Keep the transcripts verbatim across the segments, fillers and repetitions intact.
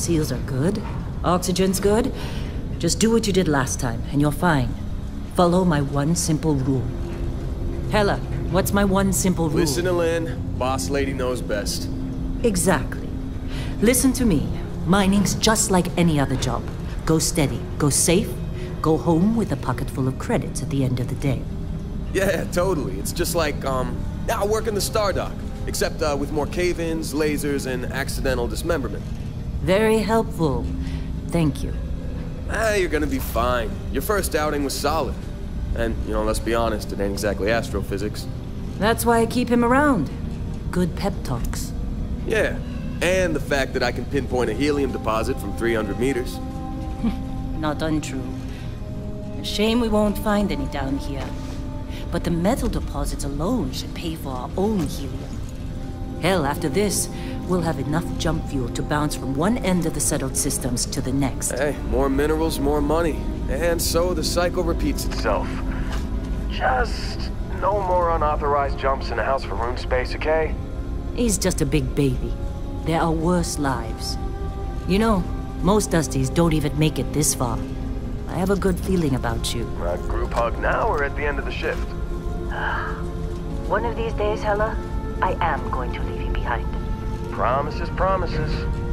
Seals are good. Oxygen's good. Just do what you did last time, and you're fine. Follow my one simple rule. Hella, what's my one simple rule? Listen to Lynn. Boss lady knows best. Exactly. Listen to me. Mining's just like any other job. Go steady, go safe, go home with a pocket full of credits at the end of the day. Yeah, totally. It's just like, um, I work in the Stardock. Except uh, with more cave-ins, lasers, and accidental dismemberment. Very helpful. Thank you. Ah, you're gonna be fine. Your first outing was solid. And, you know, let's be honest, it ain't exactly astrophysics. That's why I keep him around. Good pep talks. Yeah, and the fact that I can pinpoint a helium deposit from three hundred meters. Not untrue. A shame we won't find any down here. But the metal deposits alone should pay for our own helium. Hell, after this, we'll have enough jump fuel to bounce from one end of the settled systems to the next. Hey, more minerals, more money. And so the cycle repeats itself. Just no more unauthorized jumps in the house for room space, okay? He's just a big baby. There are worse lives. You know, most Dusties don't even make it this far. I have a good feeling about you. Uh, group hug now or at the end of the shift? One of these days, Hella, I am going to leave you behind. Promises, promises.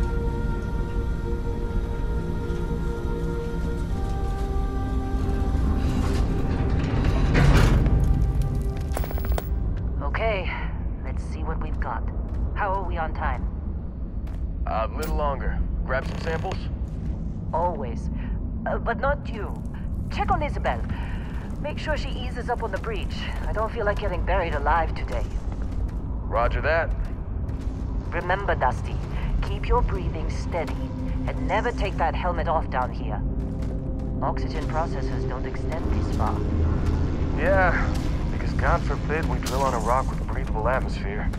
Okay, let's see what we've got. How are we on time? A little longer. Grab some samples? Always. Uh, but not you. Check on Isabel. Make sure she eases up on the breach. I don't feel like getting buried alive today. Roger that. Remember, Dusty, keep your breathing steady and never take that helmet off down here. Oxygen processors don't extend this far. Yeah, because God forbid we drill on a rock with a breathable atmosphere.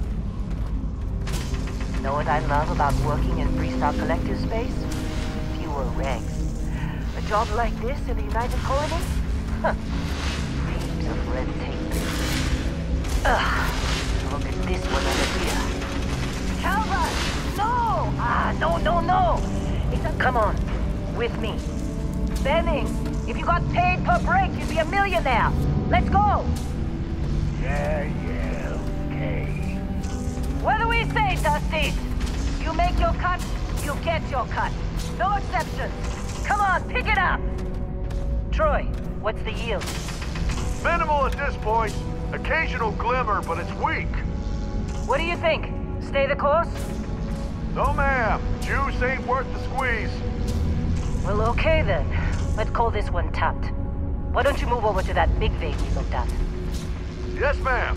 Know what I love about working in Freestar Collective space? Fewer regs. A job like this in the United Colonies? Huh. Heaps of red tape. Ugh. Look at this one over here. Calvert! No! Ah, no, no, no! It's a... Come on. With me. Benning! If you got paid per break, you'd be a millionaire! Let's go! Yeah, yeah, okay. What do we say, Dusty? You make your cut, you get your cut. No exceptions. Come on, pick it up! Troy, what's the yield? Minimal at this point. Occasional glimmer, but it's weak. What do you think? Stay the course? No, ma'am. Juice ain't worth the squeeze. Well, okay then. Let's call this one tapped. Why don't you move over to that big vein we looked at? Yes, ma'am.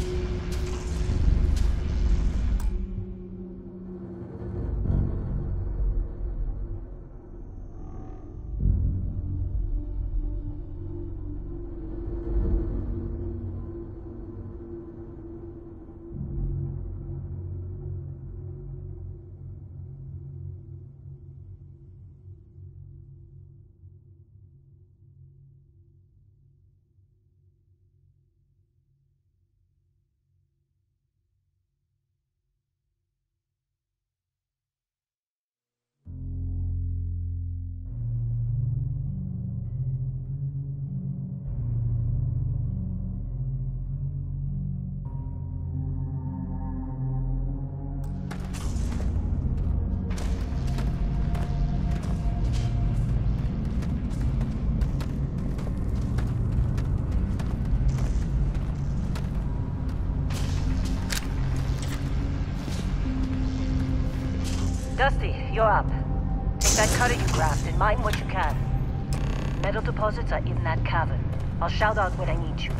Dusty, you're up. Take that cutter you grabbed and mine what you can. Metal deposits are in that cavern. I'll shout out when I need you.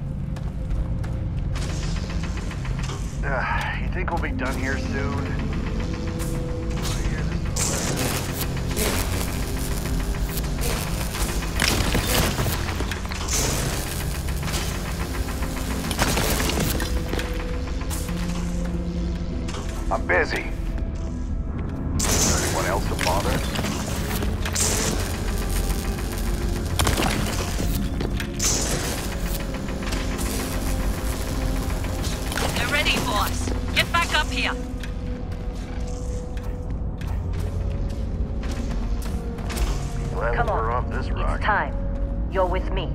Uh, you think we'll be done here soon? I'm busy. Anyone else to bother? They're ready for us. Get back up here. Glad Come we're on. off this rock. It's time. You're with me.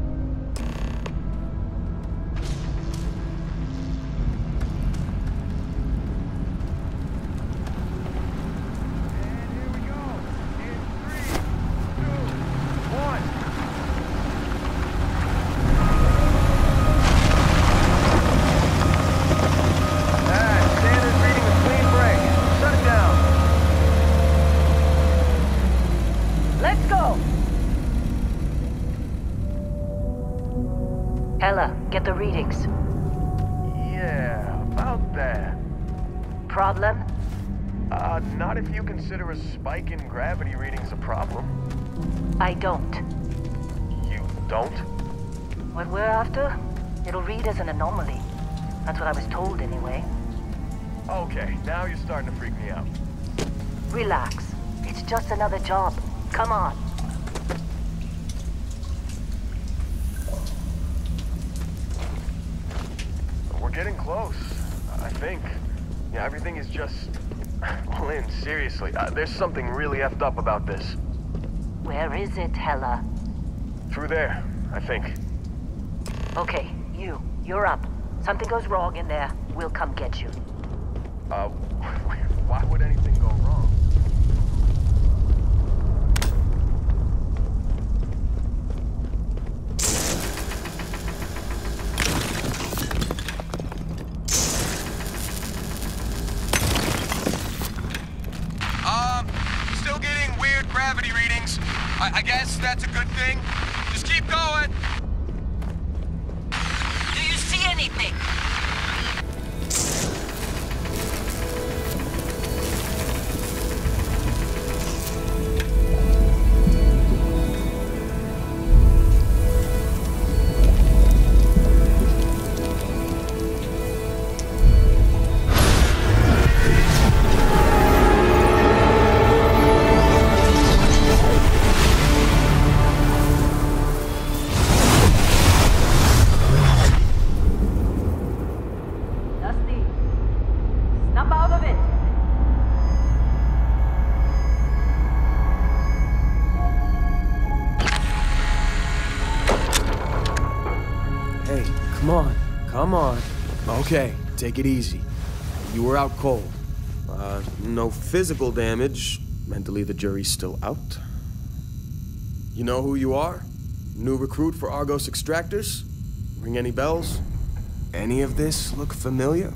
Ella, get the readings. Yeah, about that. Problem? Uh, not if you consider a spike in gravity readings a problem. I don't. You don't? What we're after? It'll read as an anomaly. That's what I was told anyway. Okay, now you're starting to freak me out. Relax. It's just another job. Come on. We're getting close, I think. Yeah, everything is just... Lynn, seriously, uh, there's something really effed up about this. Where is it, Hella? Through there, I think. Okay, you. You're up. Something goes wrong in there, we'll come get you. Uh, why would anything go wrong? Um, still getting weird gravity readings. I, I guess that's a good thing. Just keep going. Do you see anything? Dusty, snap out of it! Hey, come on. Come on. Okay, take it easy. You were out cold. Uh, no physical damage. Mentally, the jury's still out. You know who you are? New recruit for Argos Extractors? Ring any bells? Any of this look familiar?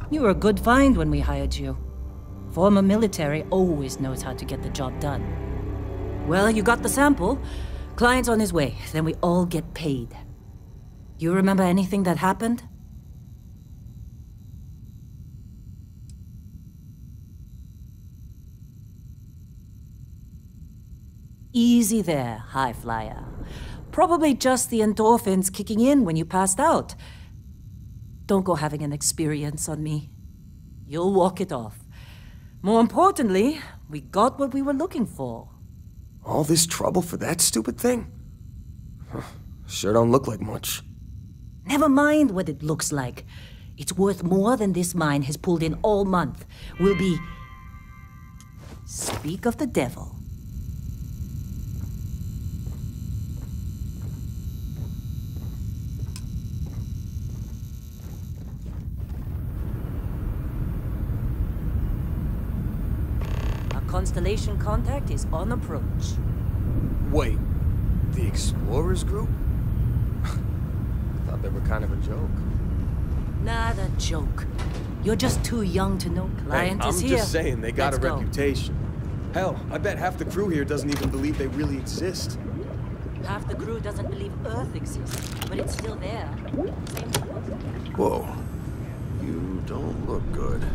You were a good find when we hired you. Former military always knows how to get the job done. Well, you got the sample. Client's on his way, then we all get paid. You remember anything that happened? Easy there, high flyer. Probably just the endorphins kicking in when you passed out. Don't go having an experience on me. You'll walk it off. More importantly, we got what we were looking for. All this trouble for that stupid thing? Huh. Sure don't look like much. Never mind what it looks like. It's worth more than this mine has pulled in all month. We'll be... Speak of the devil. Constellation contact is on approach. Wait, the Explorers group? I thought they were kind of a joke. Not a joke. You're just too young to know client hey, is I'm here. I'm just saying, they got Let's a go. reputation. Hell, I bet half the crew here doesn't even believe they really exist. Half the crew doesn't believe Earth exists, but it's still there. Same with us. Whoa. You don't look good.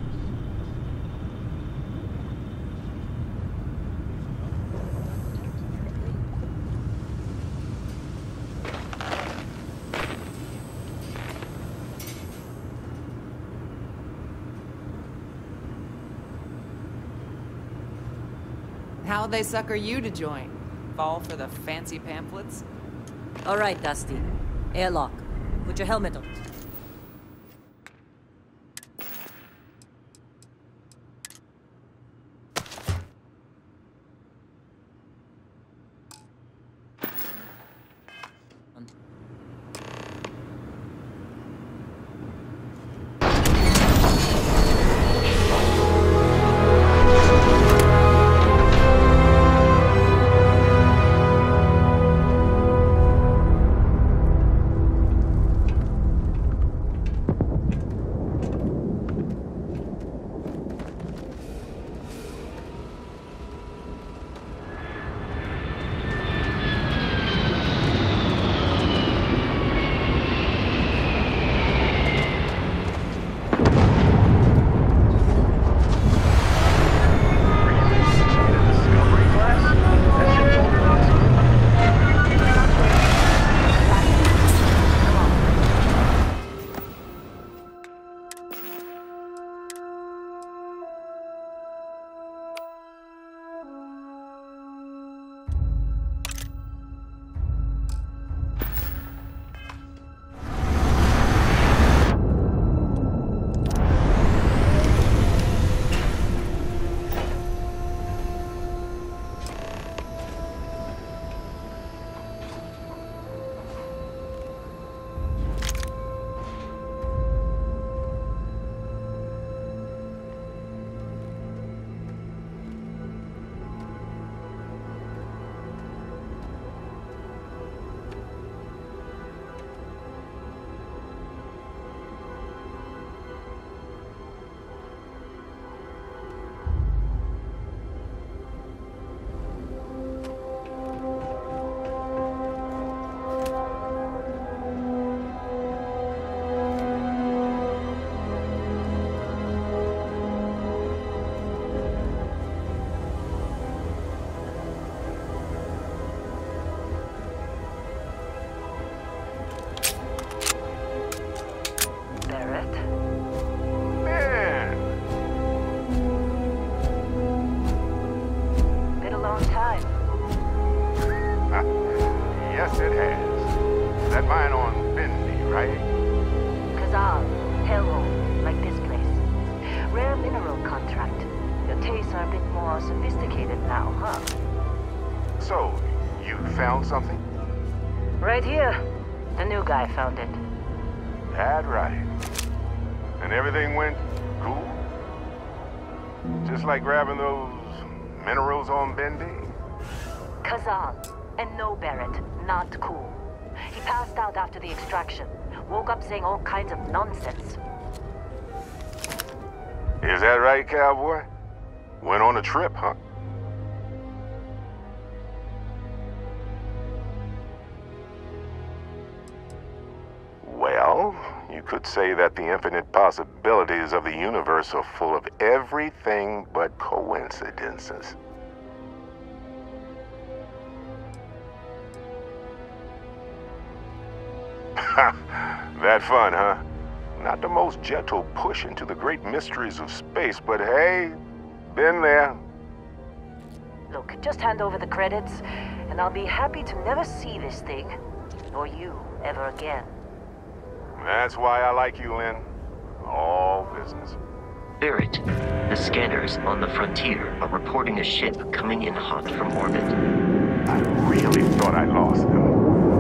How'd they sucker you to join? Fall for the fancy pamphlets? All right, Dusty. Airlock. Put your helmet on. Something? Right here. The new guy found it. That right. And everything went cool? Just like grabbing those minerals on Bendy? Kazal. And no, Barrett. Not cool. He passed out after the extraction. Woke up saying all kinds of nonsense. Is that right, cowboy? Went on a trip, huh? Well, you could say that the infinite possibilities of the universe are full of everything but coincidences. That fun, huh? Not the most gentle push into the great mysteries of space, but hey, been there. Look, just hand over the credits, and I'll be happy to never see this thing, or you, ever again. That's why I like you, Lynn. All business. Barrett, the scanners on the frontier are reporting a ship coming in hot from orbit. I really thought I lost them.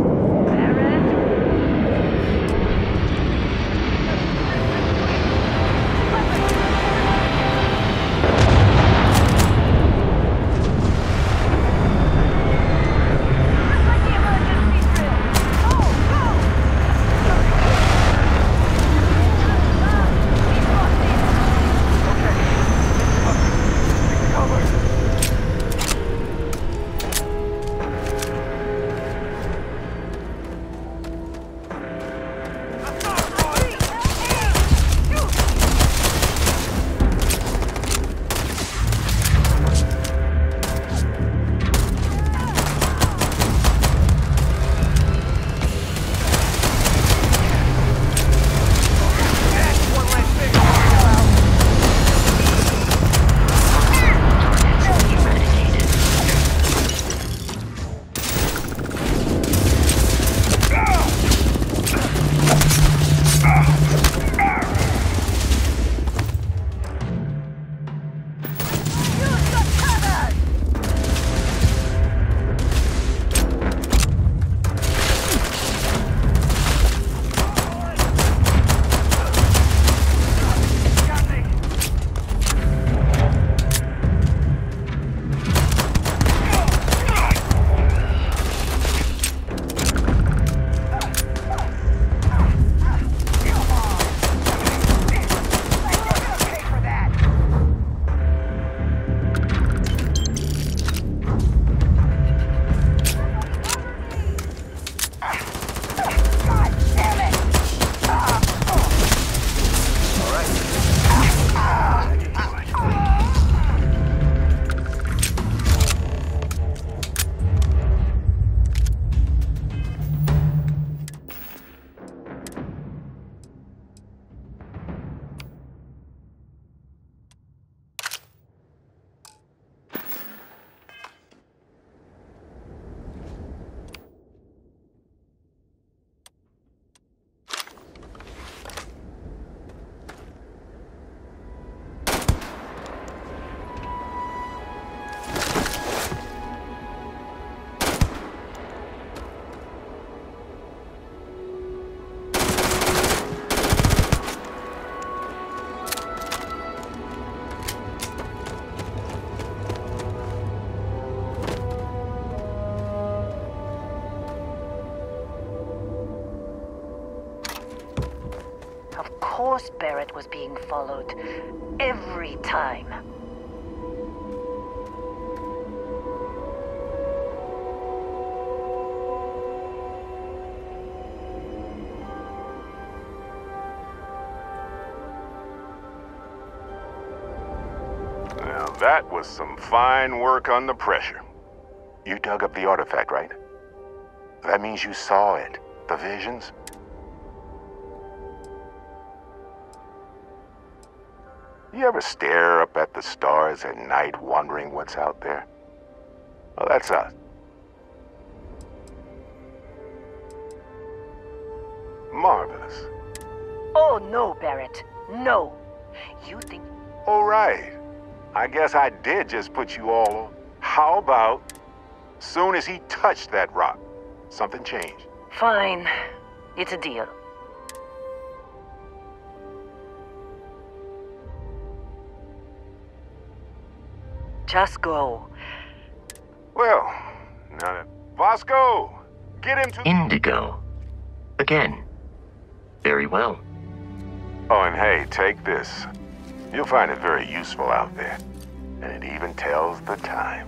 Of course Barrett was being followed. Every time. Now that was some fine work under pressure. You dug up the artifact, right? That means you saw it. The visions? You ever stare up at the stars at night wondering what's out there? Well, that's us. Marvelous. Oh, no, Barrett. No. You think... All right. I guess I did just put you all on. How about, soon as he touched that rock, something changed? Fine. It's a deal. Just go. Well, now that... Vasco! Get him to... Indigo. Again. Very well. Oh, and hey, take this. You'll find it very useful out there. And it even tells the time.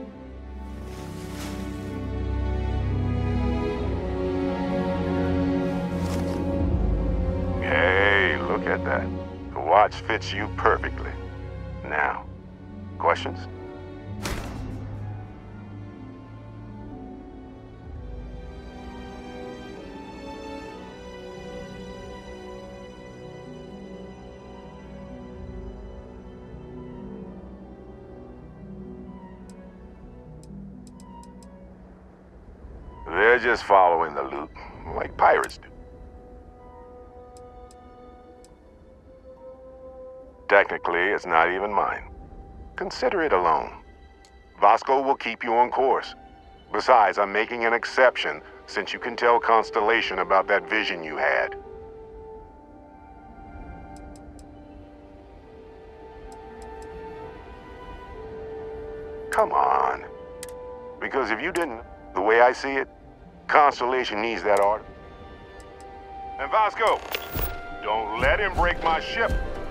Hey, look at that. The watch fits you perfectly. Now, questions? They're just following the loot, like pirates do. Technically, it's not even mine. Consider it a loan. Vasco will keep you on course. Besides, I'm making an exception since you can tell Constellation about that vision you had. Come on. Because if you didn't, the way I see it, Constellation needs that art. And Vasco, don't let him break my ship.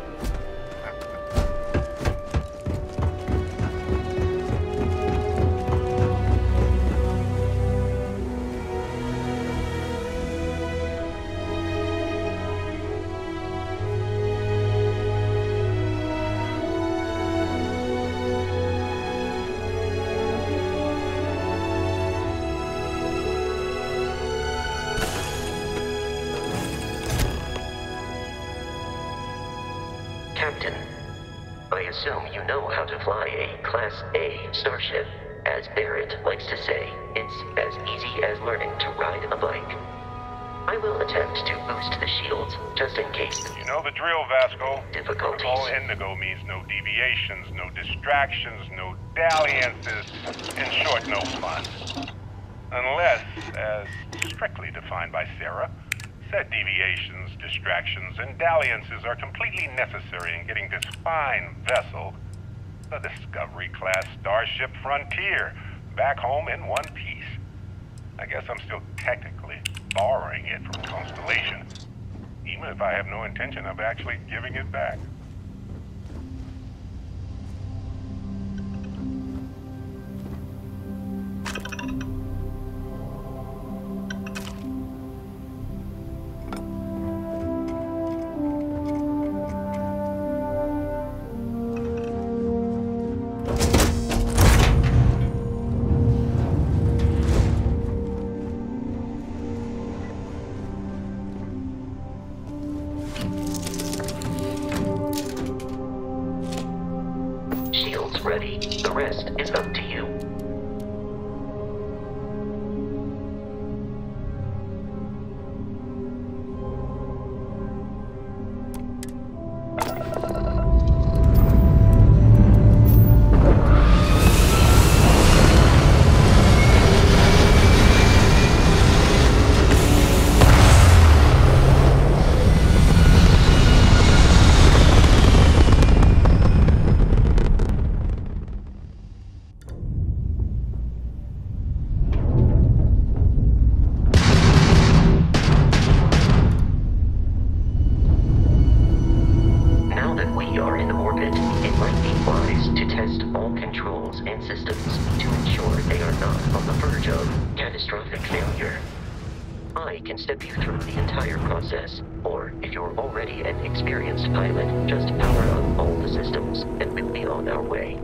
Captain, I assume you know how to fly a Class A starship. As Barrett likes to say, it's as easy as learning to ride a bike. I will attempt to boost the shields, just in case. You know the drill, Vasco. Difficulties. Protocol Indigo means no deviations, no distractions, no dalliances, in short, no fun. Unless, as strictly defined by Sarah, said deviations, distractions, and dalliances are completely necessary in getting this fine vessel, the Discovery-class Starship Frontier, back home in one piece. I guess I'm still technically borrowing it from Constellation, even if I have no intention of actually giving it back. Ready. The rest is up to you. I can step you through the entire process, or if you're already an experienced pilot, just power up all the systems, and we'll be on our way.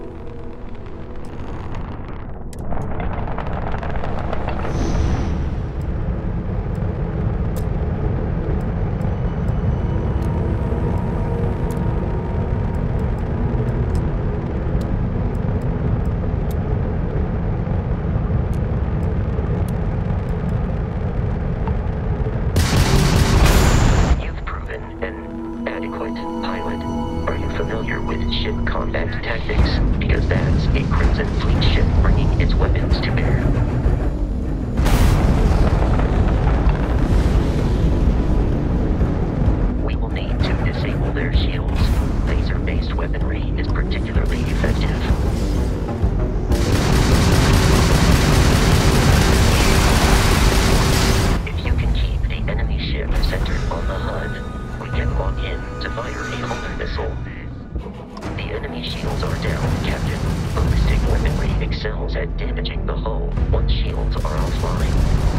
are down, Captain. Ballistic weaponry excels at damaging the hull once shields are offline.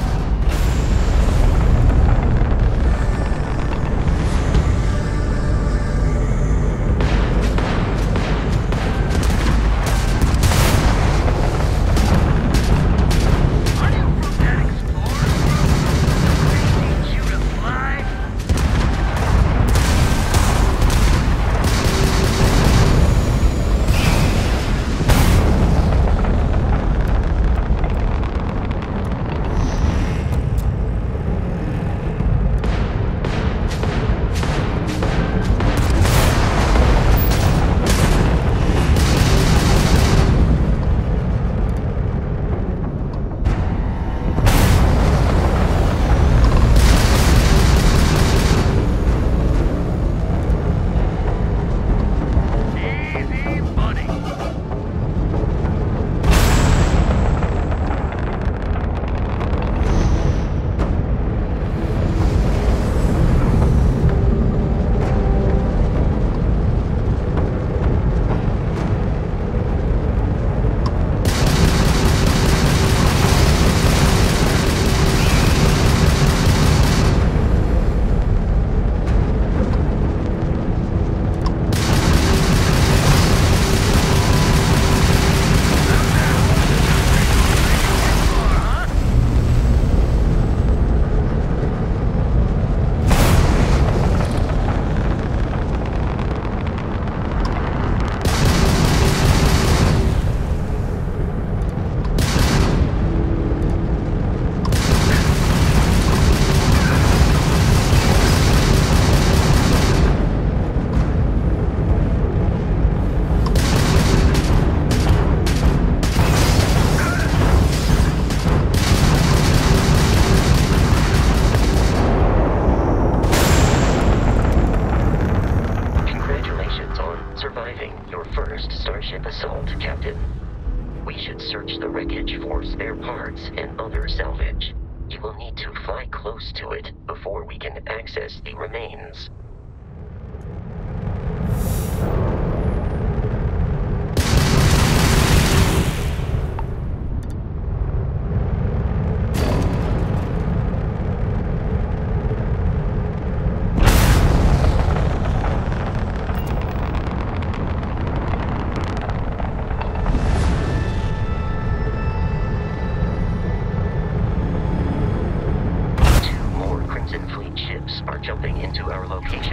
Are jumping into our location.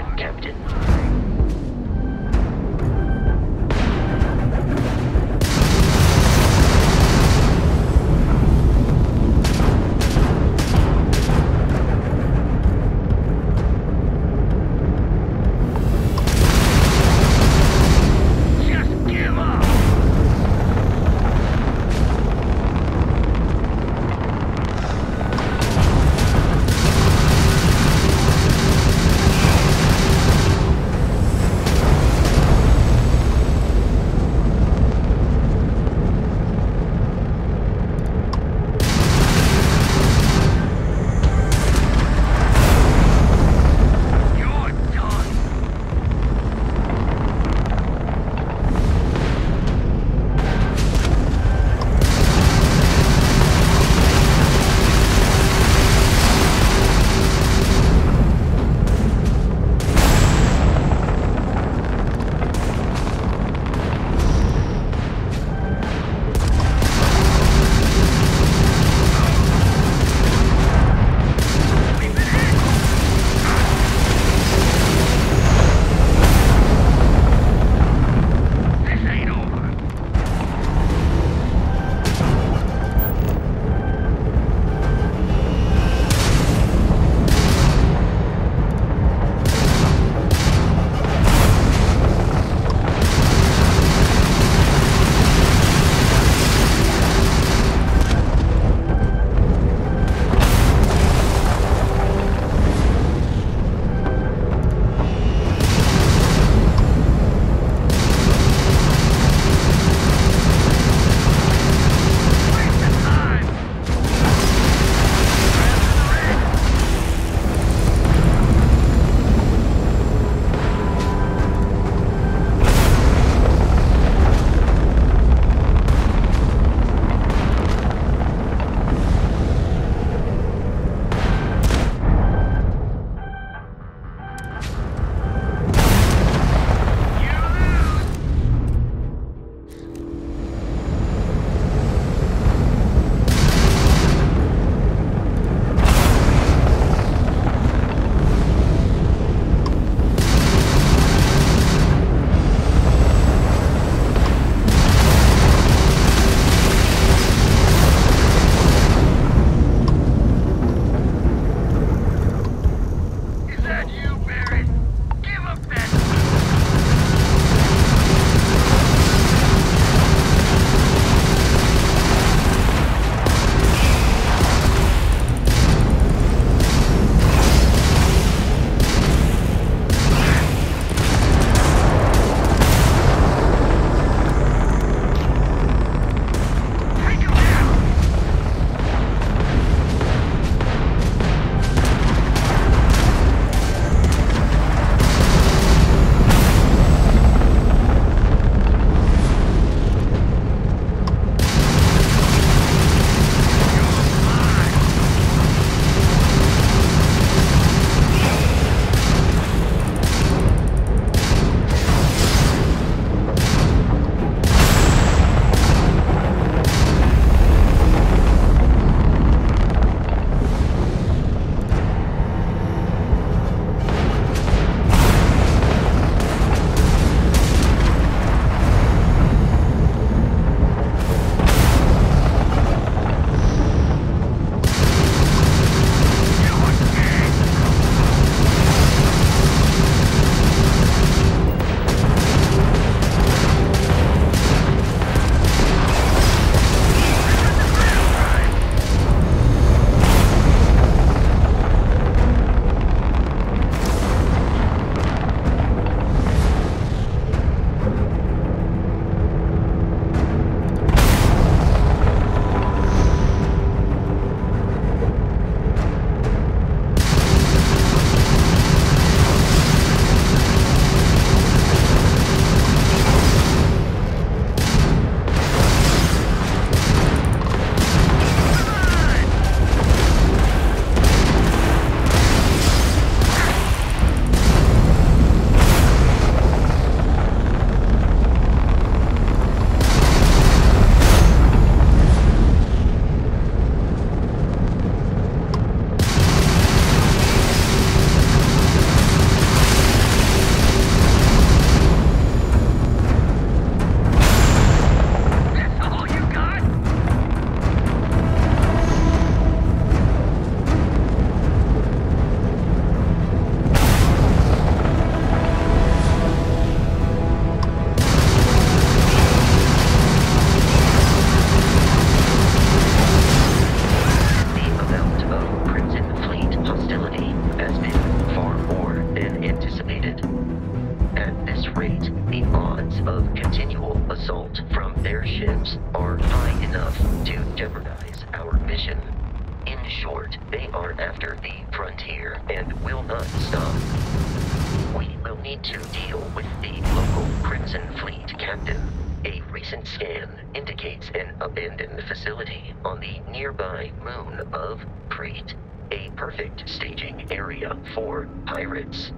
assault from their ships are high enough to jeopardize our mission. In short, they are after the frontier and will not stop. We will need to deal with the local Crimson Fleet captain. A recent scan indicates an abandoned facility on the nearby moon of Crete, a perfect staging area for pirates.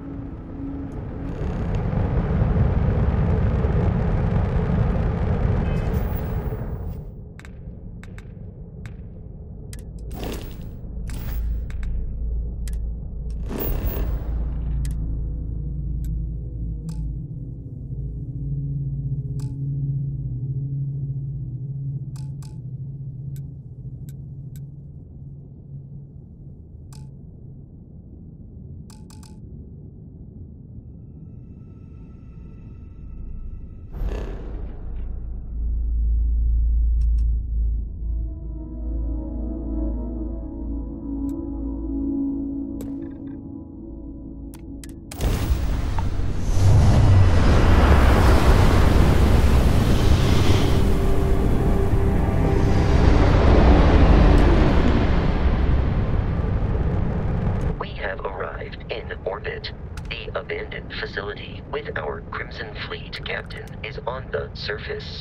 Facility with our Crimson Fleet captain is on the surface.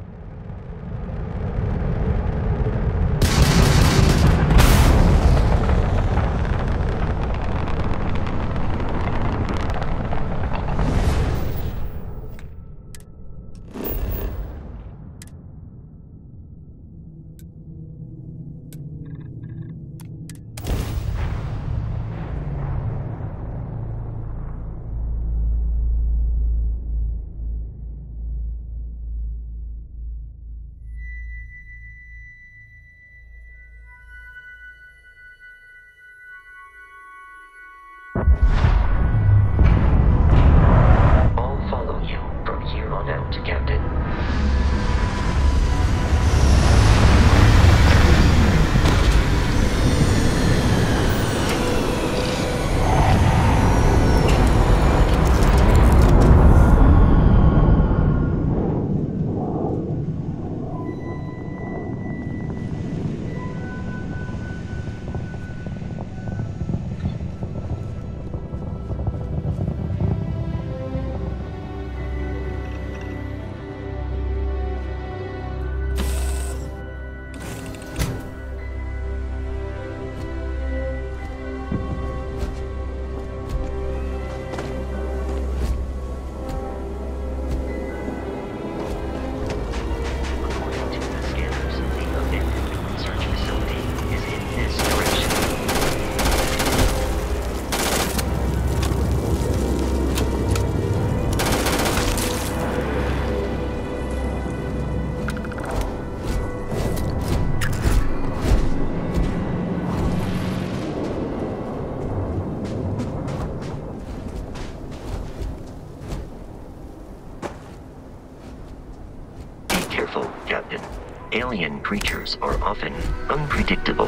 Alien creatures are often unpredictable.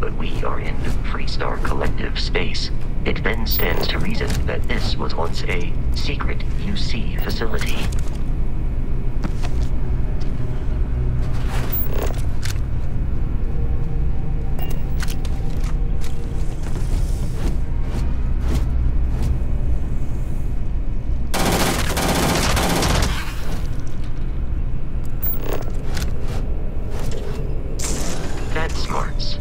but we are in Freestar Collective space. It then stands to reason that this was once a secret U C facility. That's smarts.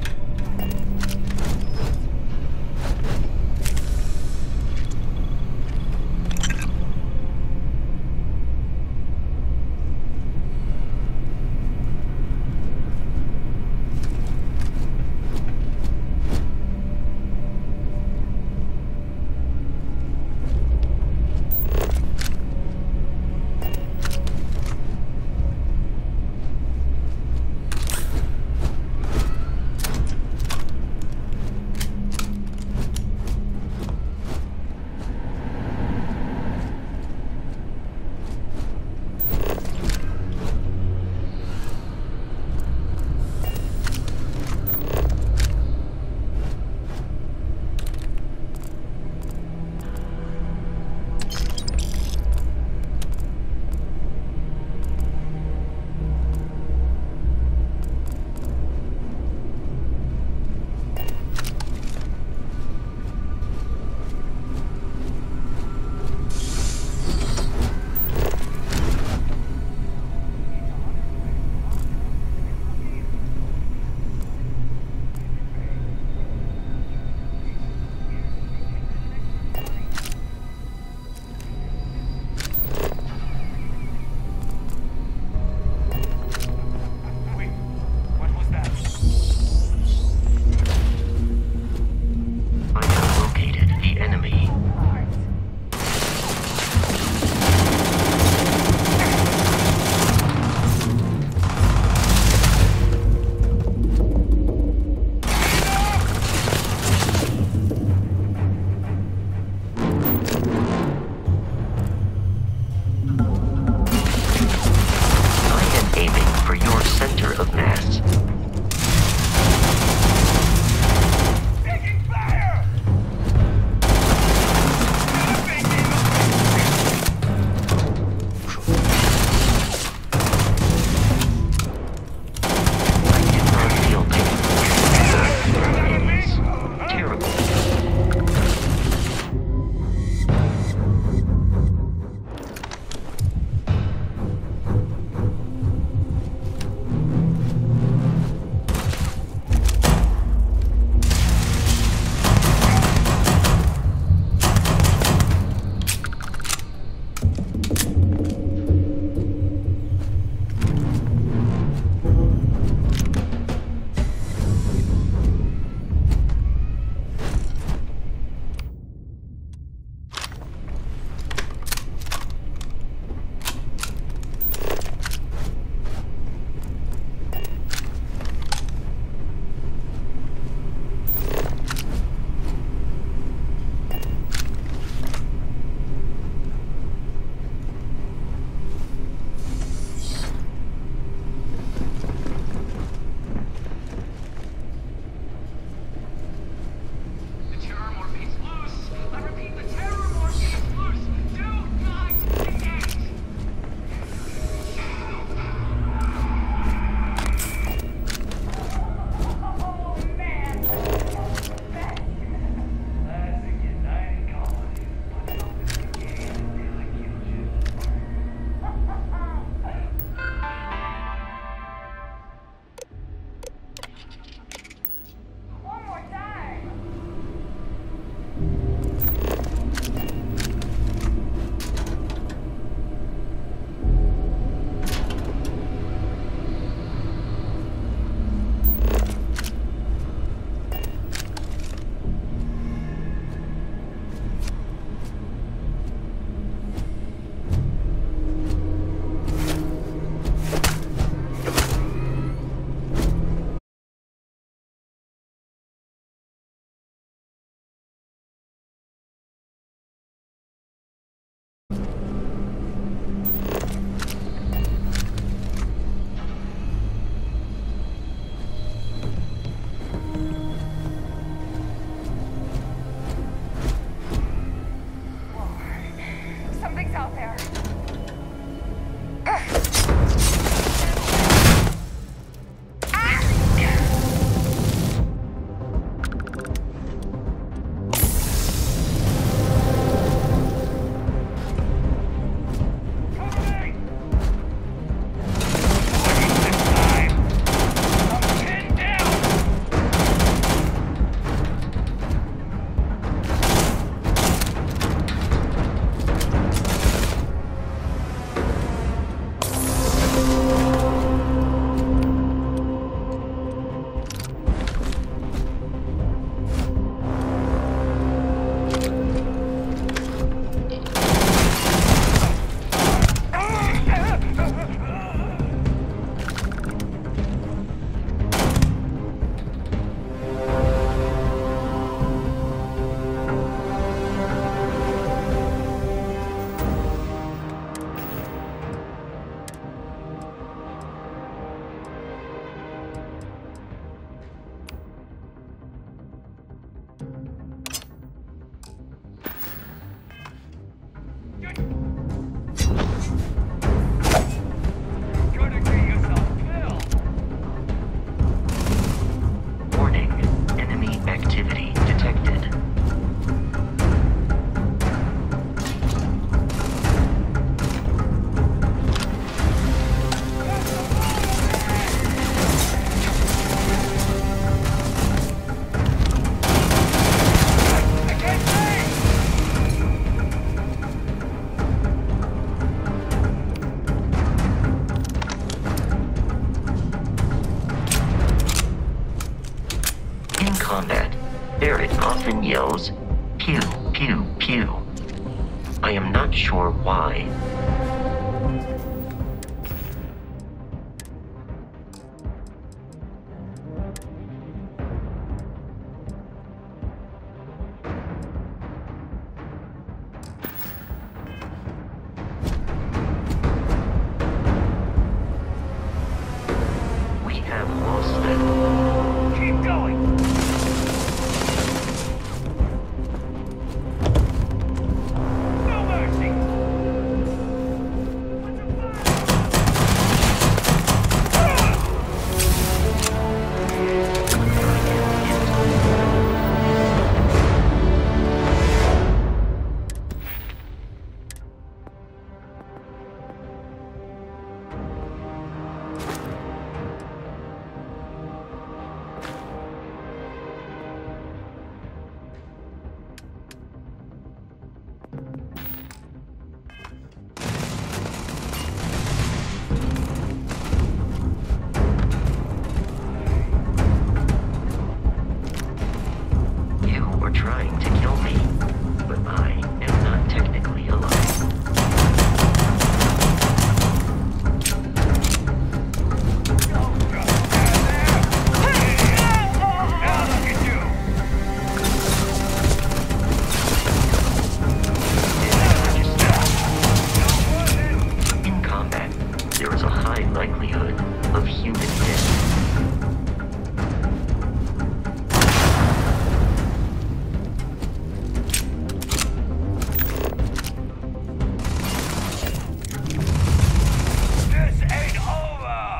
combat, Barrett often yells, pew, pew, pew. I am not sure why. We have lost them. Keep going! No mercy! You were trying to kill me, but I am not technically alive. Now look at you! In combat, there is a high likelihood of human death. This ain't over!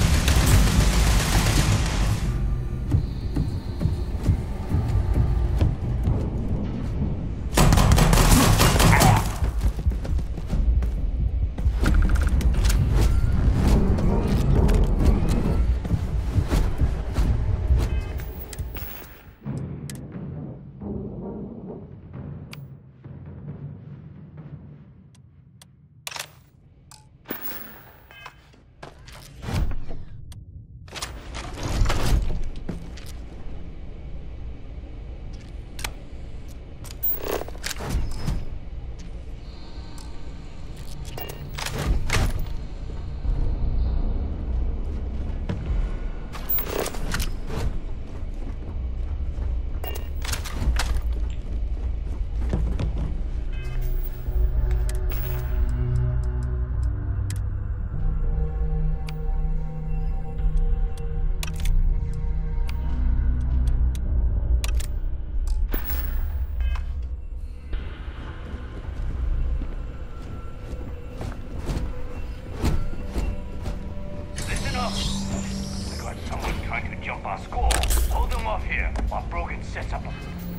Listen up! We got someone trying to jump our school. Hold them off here while Brogan sets up a...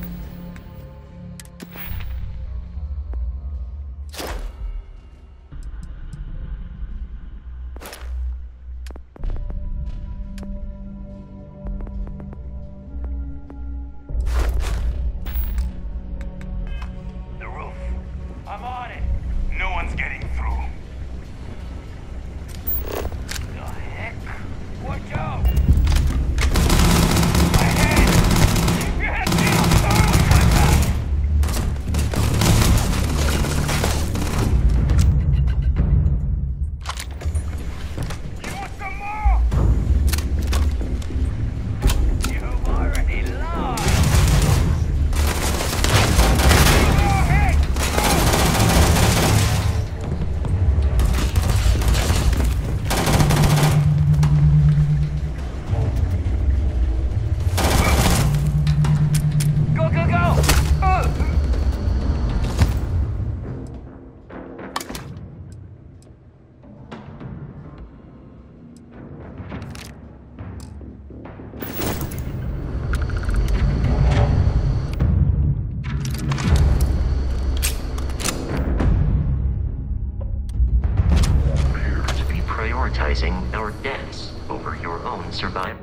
The roof. I'm on it. No one's getting through. The heck? Watch out! My head! Keep your head down! You want some more? You've already lost! Go ahead! Go, go, go! Uh. Appear to be prioritizing our deaths over your own survival.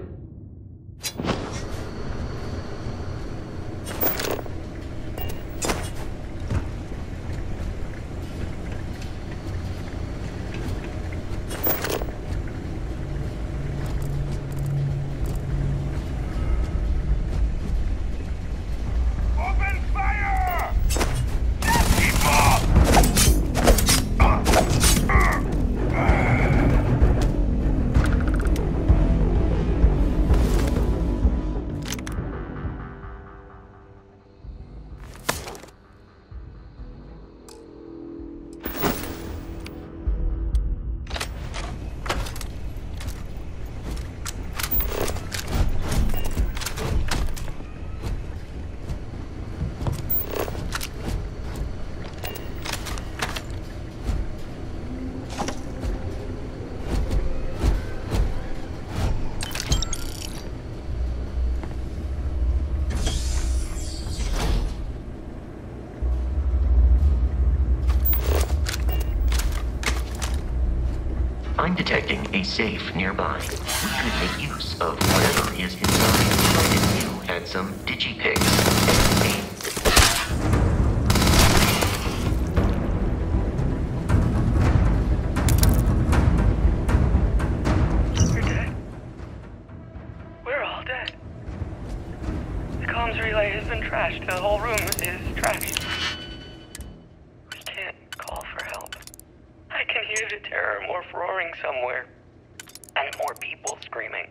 I'm detecting a safe nearby. We could make use of whatever is inside, provided you had some digipics and a trashed. The whole room is trashed. We can't call for help. I can hear the terror morph roaring somewhere. And more people screaming.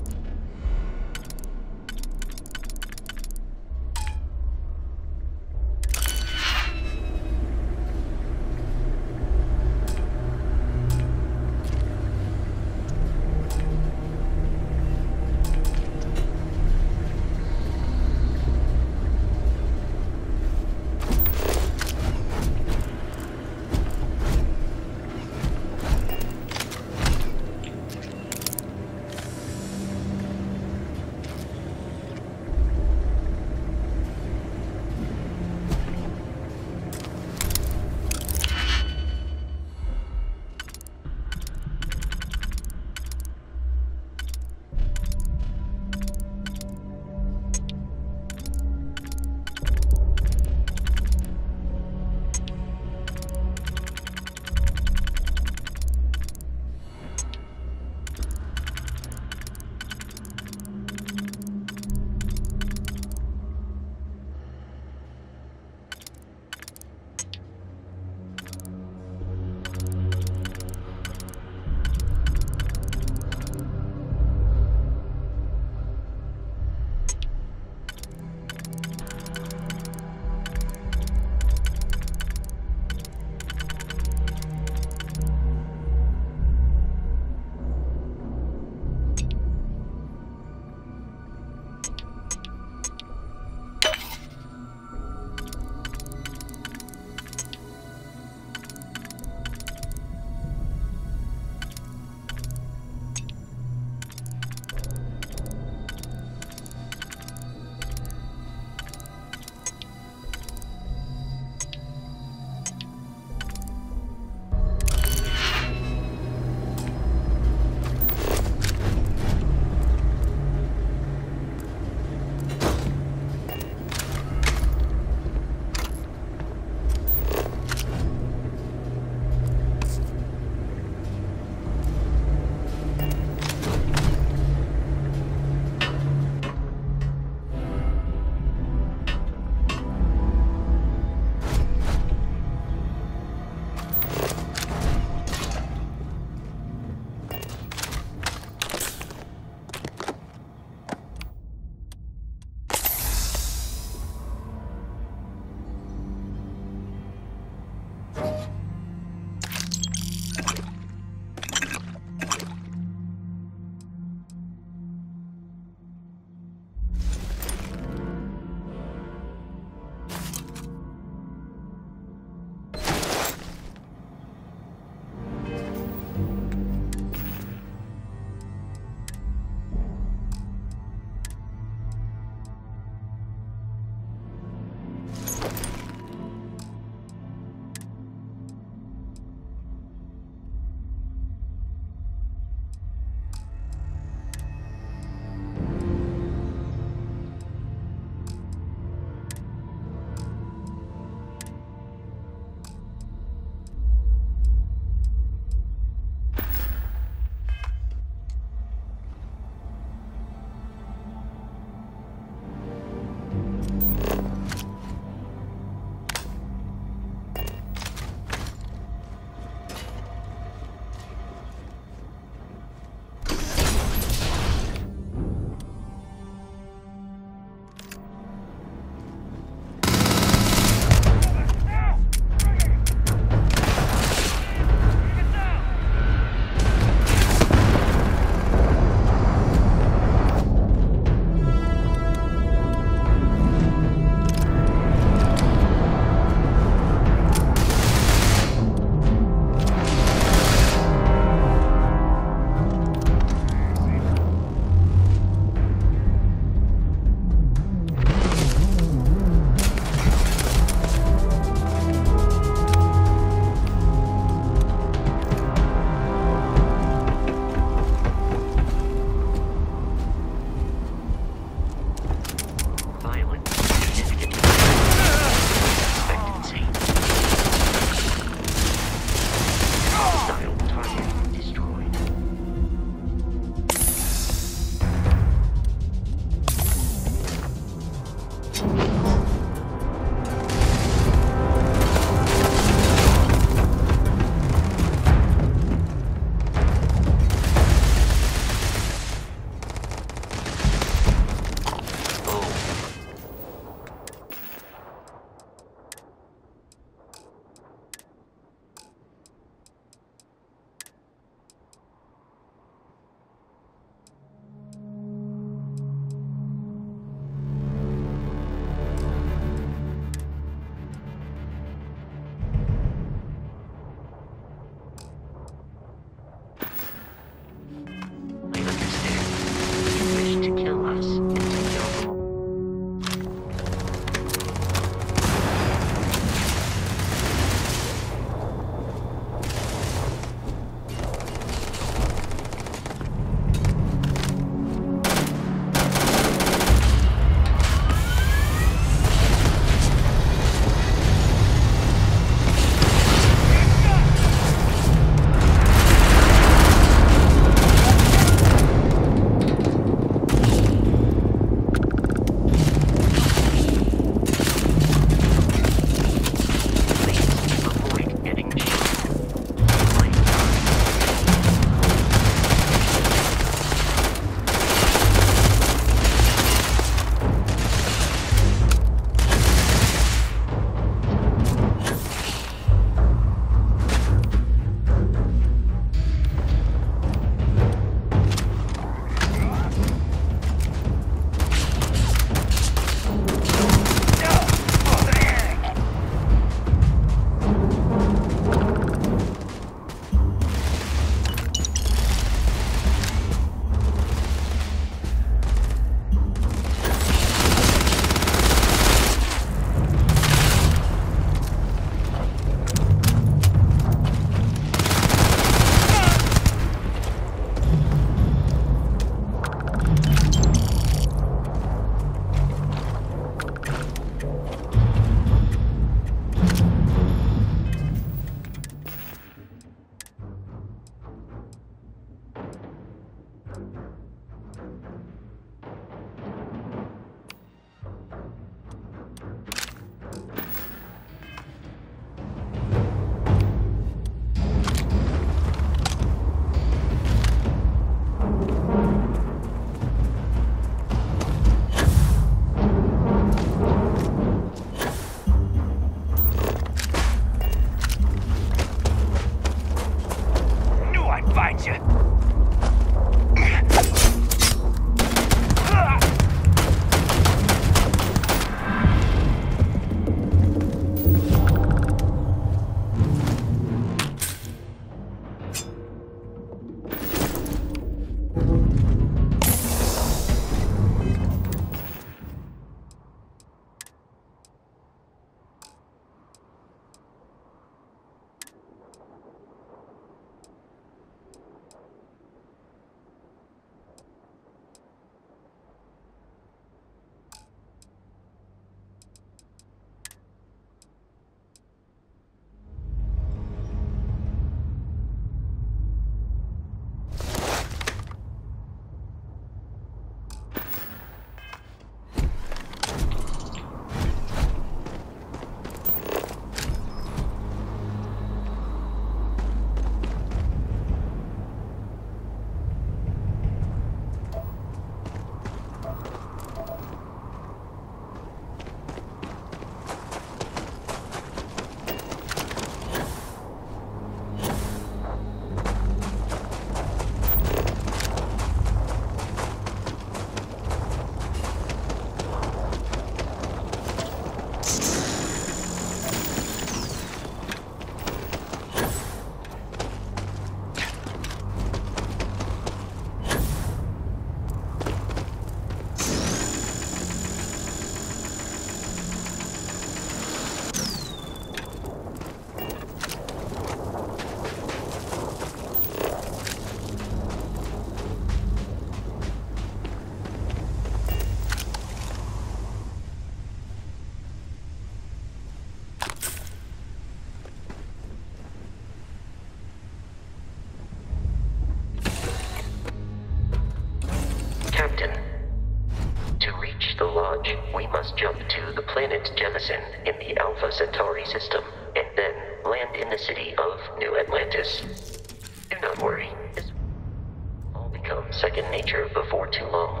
must jump to the planet Jemison in the Alpha Centauri system, and then land in the city of New Atlantis. Do not worry, this will all become second nature before too long.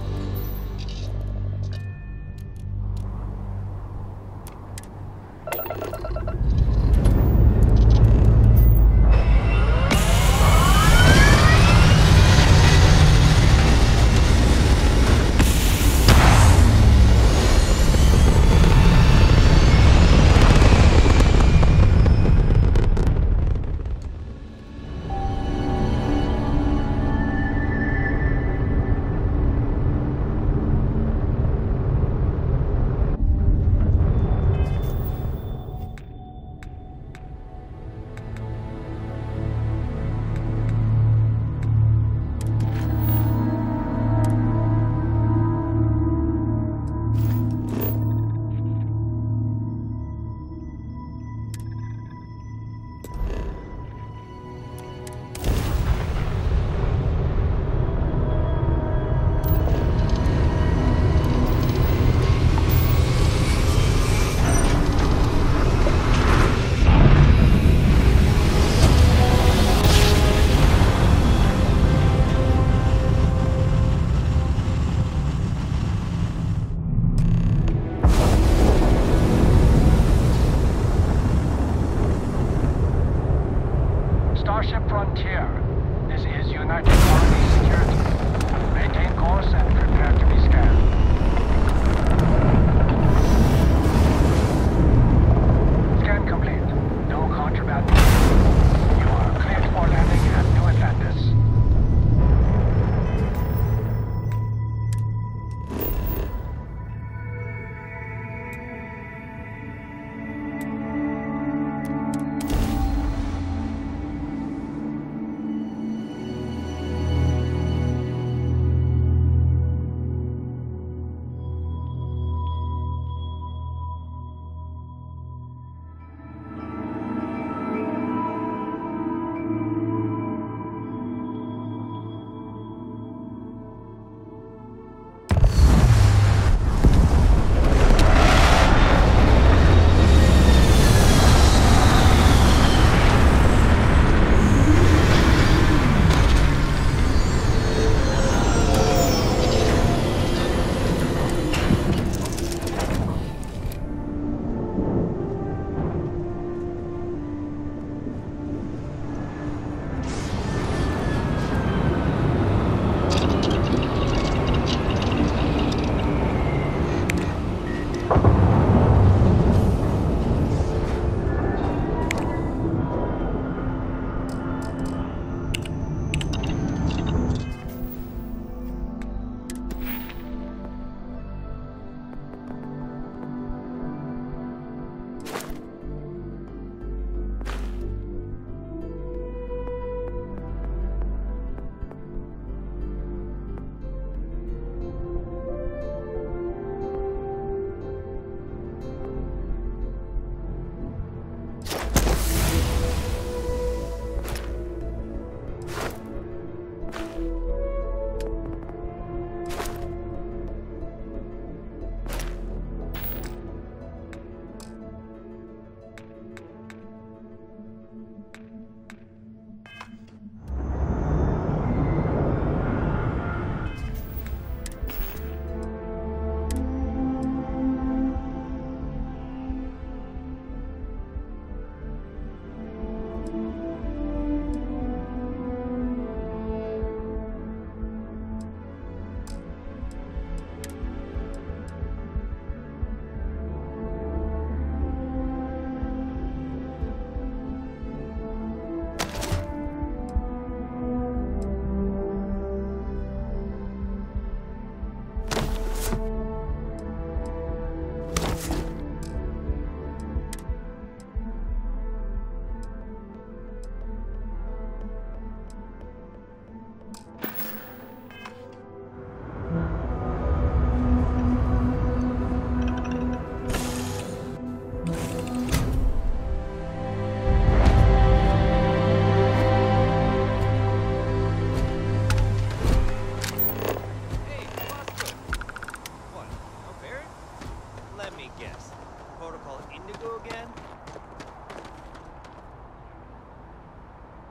Starship Frontier. This is United Colony Security. Maintain course and prepare to be scanned. Scan complete. No contraband. You are cleared for landing at New Atlantis.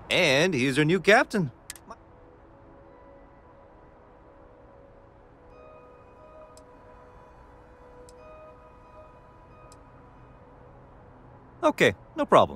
And he's our new captain. Okay, no problem.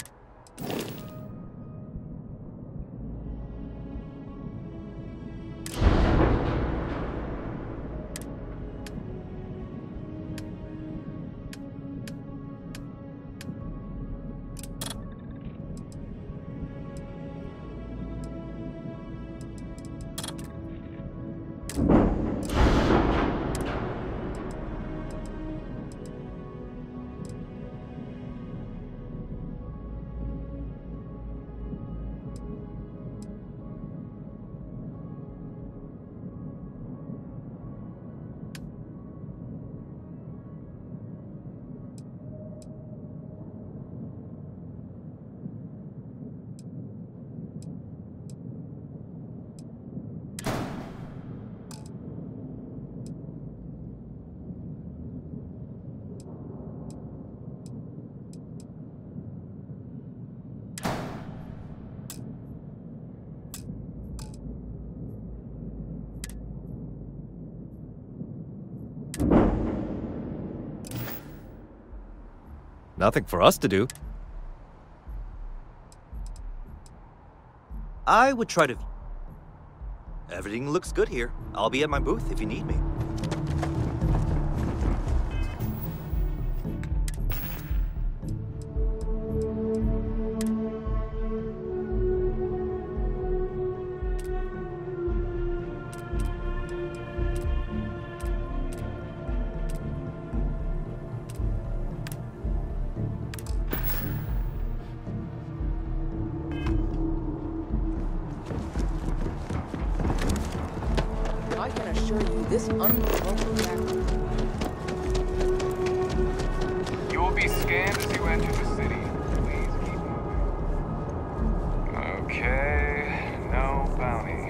Nothing for us to do. I would try to... Everything looks good here. I'll be at my booth if you need me. I can assure you this unprovoked act. You will be scanned as you enter the city. Please keep moving. Okay, no bounty.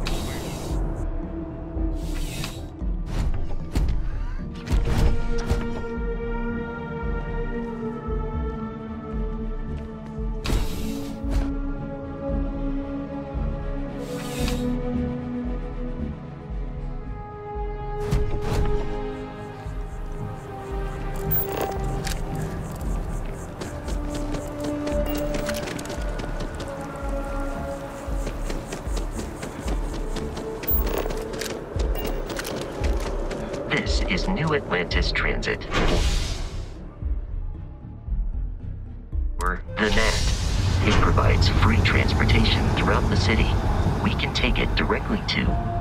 This is New Atlantis Transit. Or the N A T. It provides free transportation throughout the city. We can take it directly to...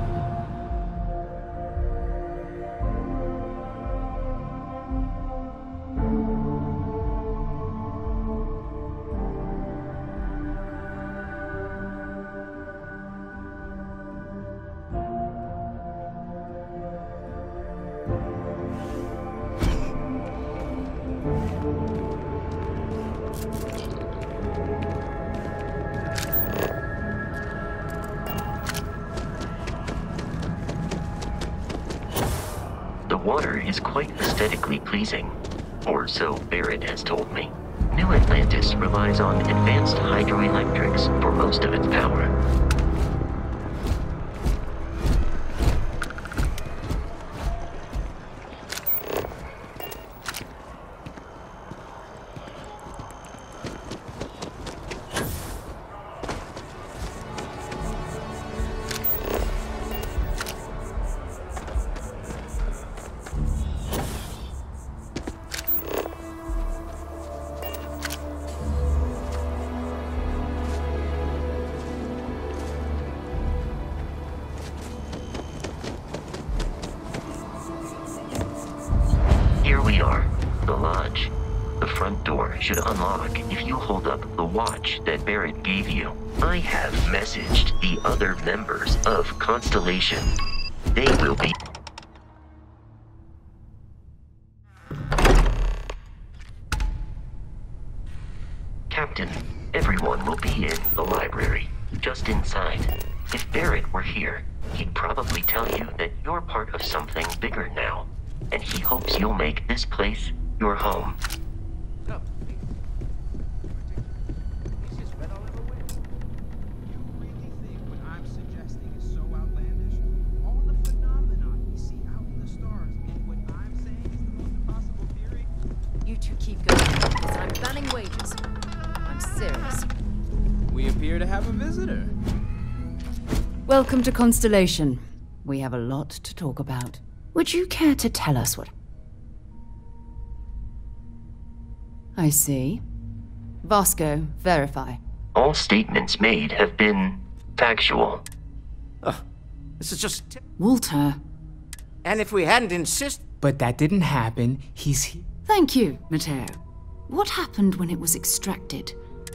The water is quite aesthetically pleasing, or so Barrett has told me. New Atlantis relies on advanced hydroelectrics for most of its power. Here we are, the lodge. The front door should unlock if you hold up the watch that Barrett gave you. I have messaged the other members of Constellation. They will be... Captain, everyone will be in the library, just inside. If Barrett were here, he'd probably tell you that you're part of something bigger now. And he hopes you'll make this place your home. here to have a visitor. Welcome to Constellation. We have a lot to talk about. Would you care to tell us what... I see. Vasco, verify. All statements made have been factual. Ugh, this is just... Walter. And if we hadn't insisted... But that didn't happen. He's here. Thank you, Matteo. What happened when it was extracted?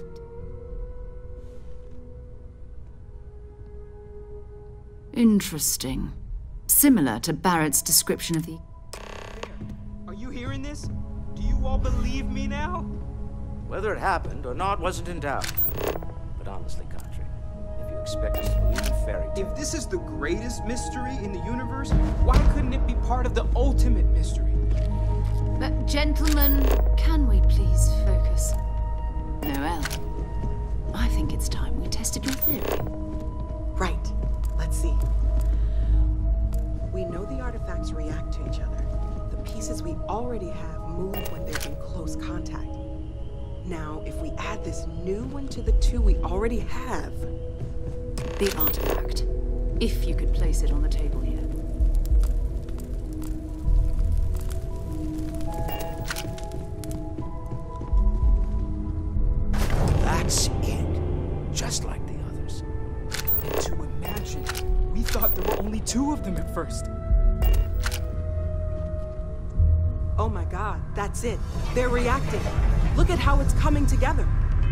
Interesting. Similar to Barrett's description of the... Are you hearing this? Do you all believe me now? Whether it happened or not wasn't in doubt. But honestly, Katri, if you expect us to believe in fairy tales... If this is the greatest mystery in the universe, why couldn't it be part of the ultimate mystery? But gentlemen, can we please focus? Noel, I think it's time we tested your theory. Right. Let's see. We know the artifacts react to each other. The pieces we already have move when they're in close contact. Now, if we add this new one to the two we already have... The artifact. If you could place it on the table here. That's it. Just like the others. And to imagine, we thought there were only two of them at first. Oh my god, that's it. They're reacting. Look at how it's coming together.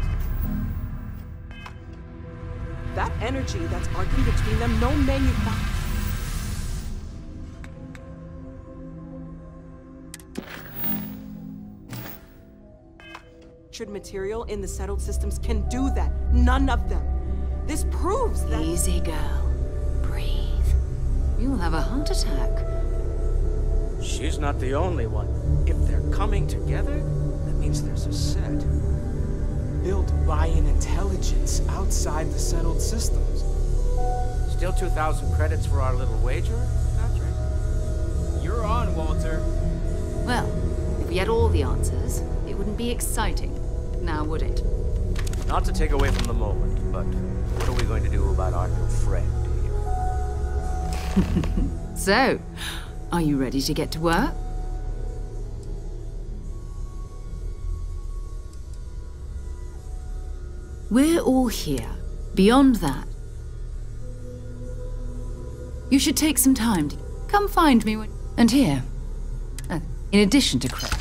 That energy that's arcing between them, no manufacturer. Material in the settled systems can do that. None of them. This proves that... Easy, girl. Breathe. You'll have a heart attack. She's not the only one. If they're coming together, that means there's a set. Built by an intelligence outside the settled systems. Still two thousand credits for our little wager, Patrick? You're on, Walter. Well, if we had all the answers, it wouldn't be exciting. Now, would it? Not to take away from the moment, but what are we going to do about our new friend here? So, are you ready to get to work? We're all here. Beyond that, you should take some time to come find me when... And here, uh, in addition to credit.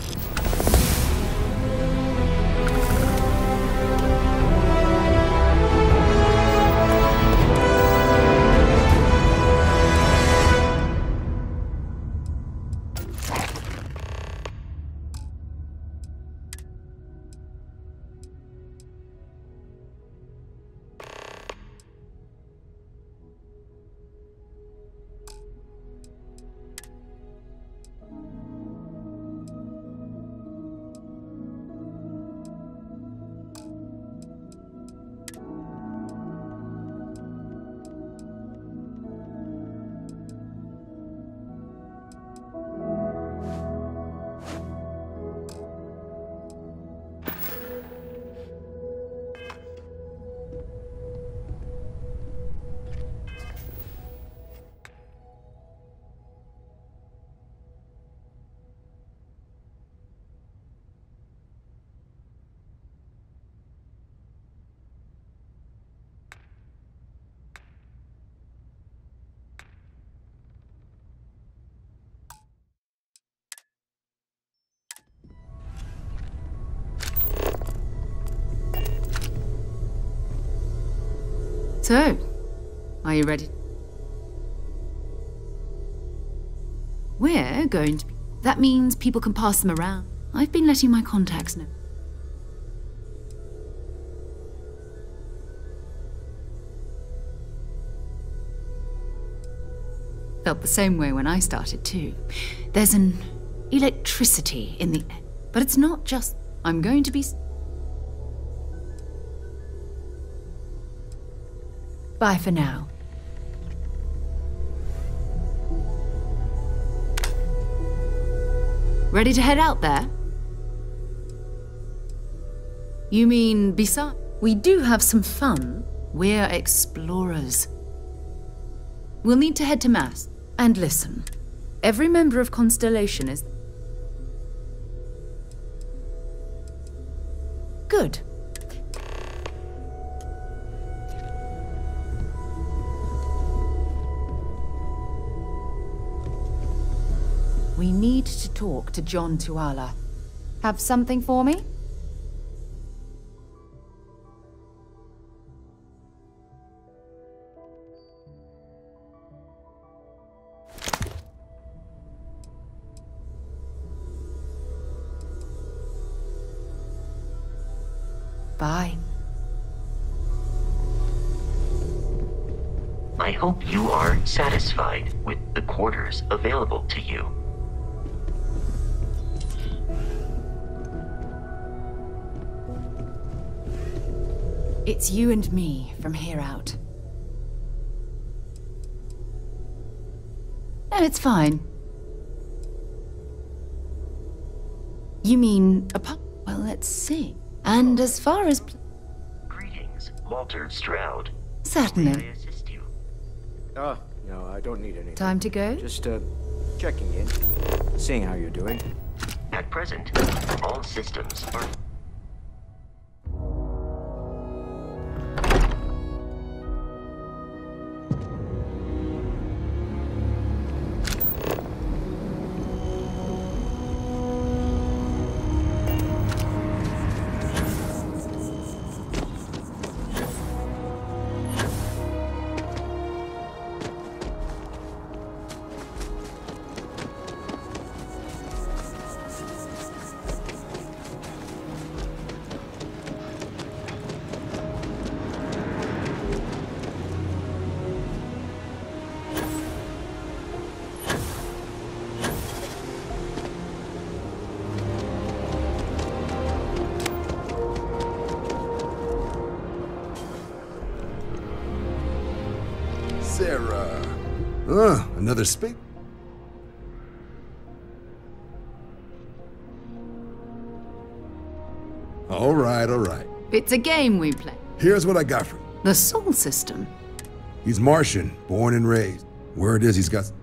So, are you ready? We're going to be... That means people can pass them around. I've been letting my contacts know. Felt the same way when I started too. There's an electricity in the air. But it's not just... I'm going to be... Bye for now. Ready to head out there? You mean beside? We do have some fun. We're explorers. We'll need to head to Mass. And listen, every member of Constellation is... Good. We need to talk to John Tuala. Have something for me? Bye. I hope you are satisfied with the quarters available to you. It's you and me from here out. No, it's fine. You mean a pub? Well, let's see. And as far as... Greetings, Walter Stroud. Certainly. May I assist you? Oh, no, I don't need anything. Time to go? Just, uh, checking in. Seeing how you're doing. At present, all systems are... Sarah. Uh, another space. All right, all right. It's a game we play. Here's what I got for him. The Sol System. He's Martian, born and raised. Word is he's got...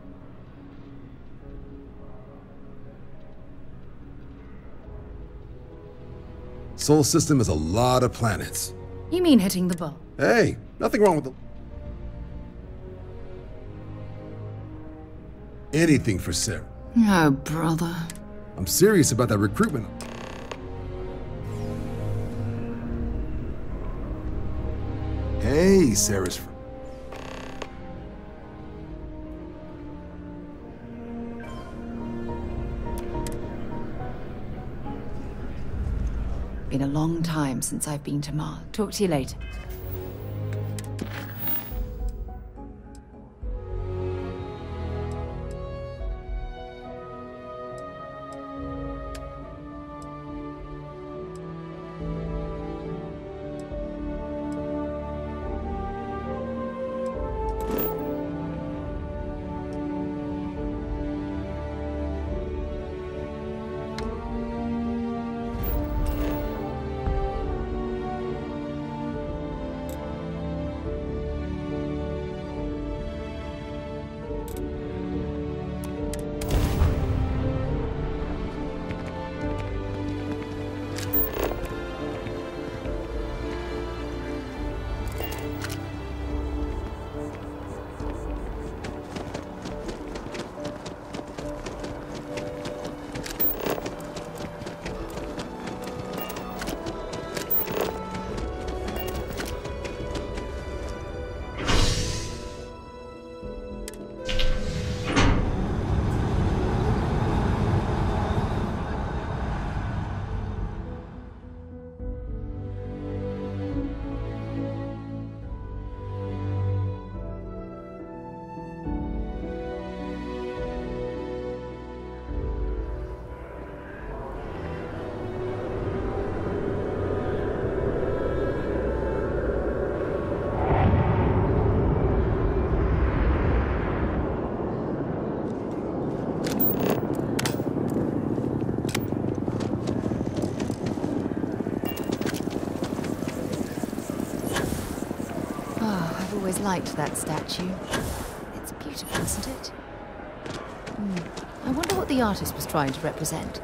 Sol System is a lot of planets. You mean hitting the ball? Hey, nothing wrong with the... Anything for Sarah. Oh, brother. I'm serious about that recruitment. Hey, Sarah's friend. Been a long time since I've been to Mars. Talk to you later. I've always liked that statue. It's beautiful, isn't it? Hmm. I wonder what the artist was trying to represent.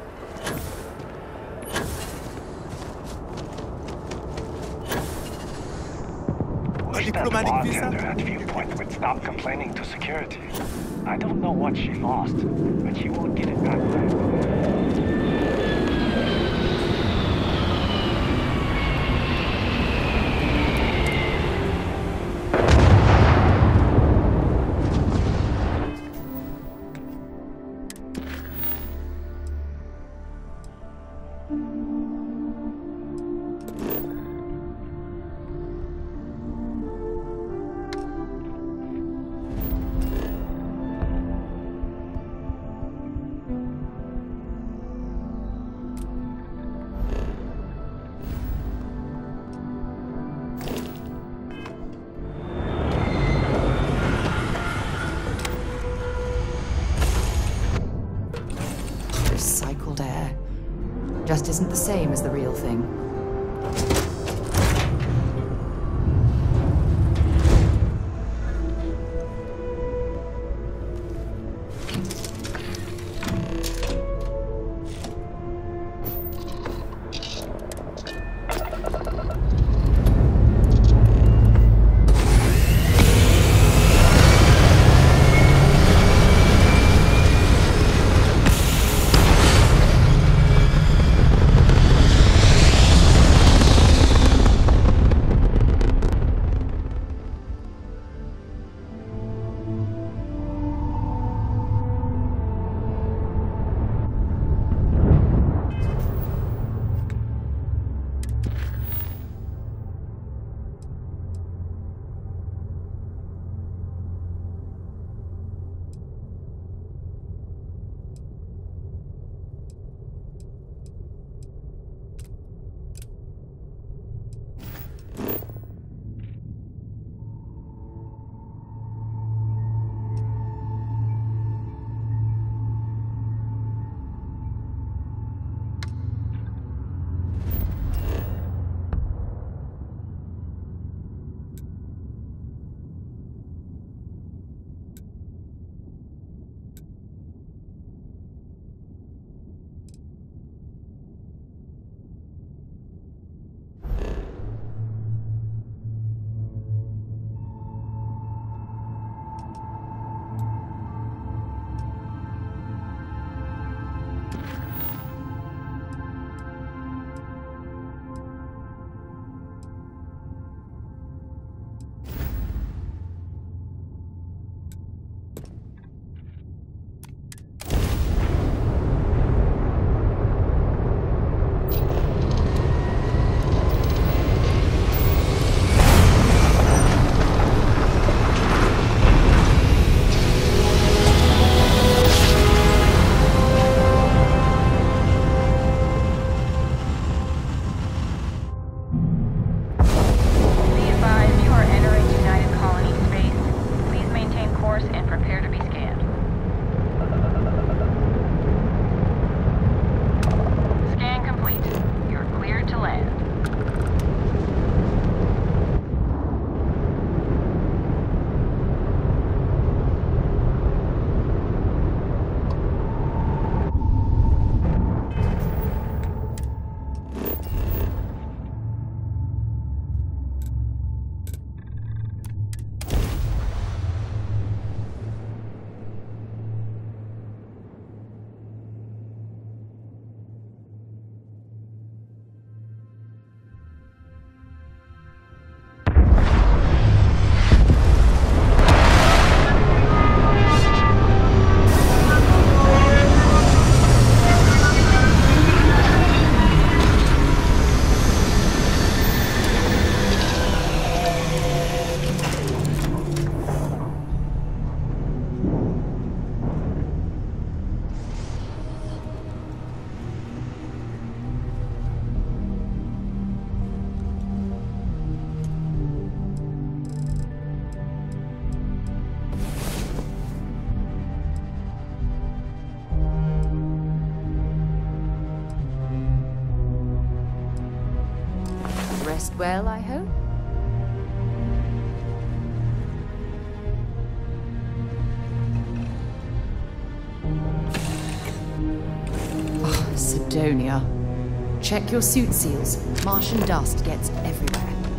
Wish that bartender at Viewpoint would stop complaining to security. I don't know what she lost, but she won't get it back. Just isn't the same as the real thing. Rest well, I hope? Cydonia. Check your suit seals. Martian dust gets everywhere.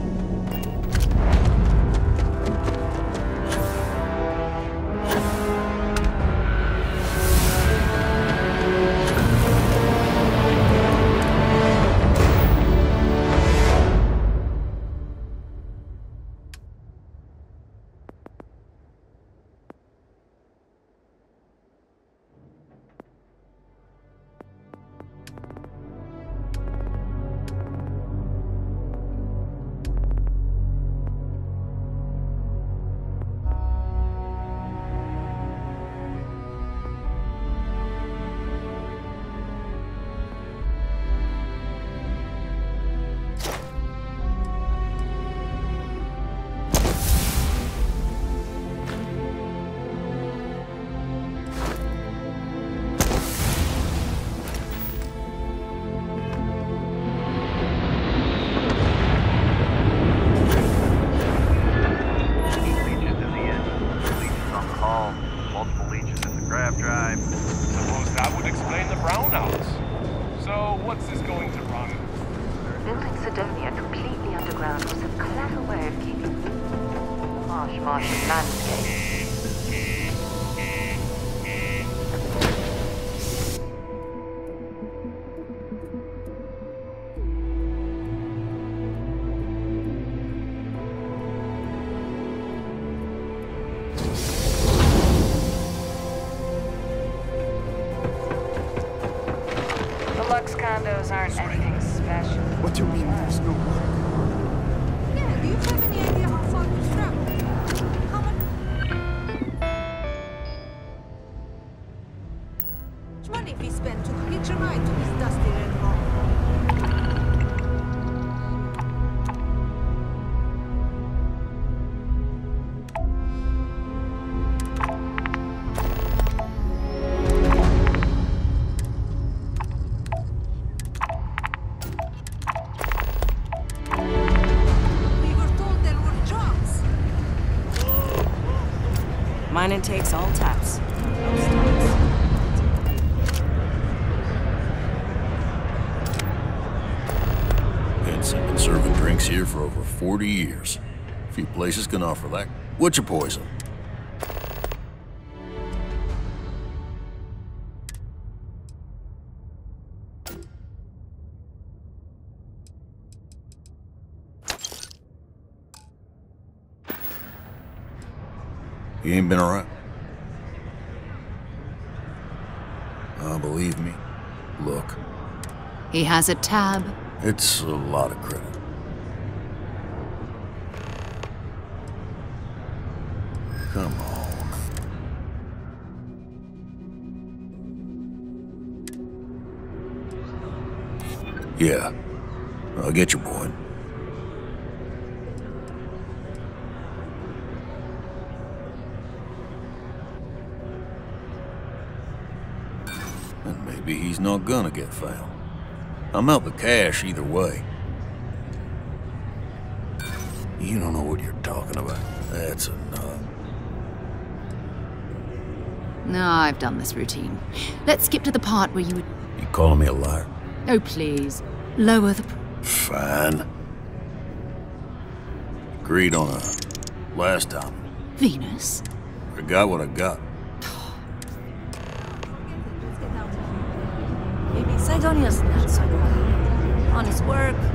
Lux condos aren't anything special. What do you mean there's no work? Yeah, do you have any idea how far we've traveled? How much money we spent to hitch a ride to this dusty red hall? Mine takes all taps. Vincent been serving drinks here for over forty years. Few places can offer that. What's your poison? You ain't been around? Oh, believe me. Look. He has a tab. It's a lot of credit. Come on. Yeah. I'll get your point. And maybe he's not gonna get found. I'm out the cash either way. You don't know what you're talking about. That's enough. No, I've done this routine. Let's skip to the part where you would... You calling me a liar? Oh, please. Lower the... Fine. Agreed on a last time. Venus? I got what I got. Maybe Cydonia's not so bad. Honest work,